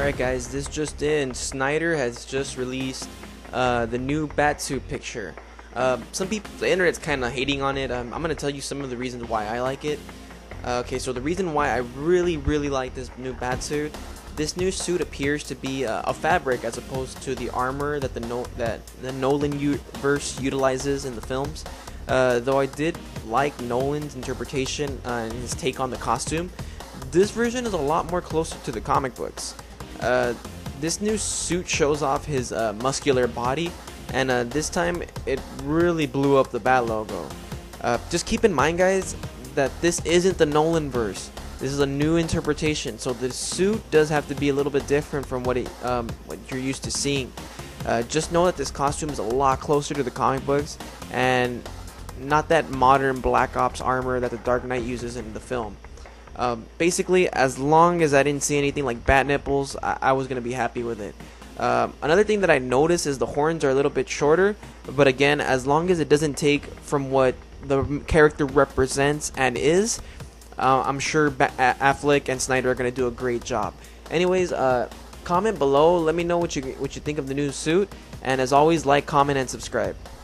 Alright guys, this just in. Snyder has just released the new Batsuit picture. Some people, the internet's kind of hating on it. I'm going to tell you some of the reasons why I like it. Okay, so the reason why I really like this new Batsuit, this new suit appears to be a fabric as opposed to the armor that the Nolan verse utilizes in the films. Though I did like Nolan's interpretation and his take on the costume, this version is a lot more closer to the comic books. This new suit shows off his muscular body, and this time it really blew up the Bat logo. Just keep in mind, guys, that this isn't the Nolan verse. This is a new interpretation, so the suit does have to be a little bit different from what you're used to seeing. Just know that this costume is a lot closer to the comic books, and not that modern Black Ops armor that the Dark Knight uses in the film. Basically, as long as I didn't see anything like bat nipples, I was going to be happy with it. Another thing that I noticed is the horns are a little bit shorter, but again, as long as it doesn't take from what the character represents and is, I'm sure Affleck and Snyder are going to do a great job. Anyways, comment below, let me know what you think of the new suit, and as always, like, comment, and subscribe.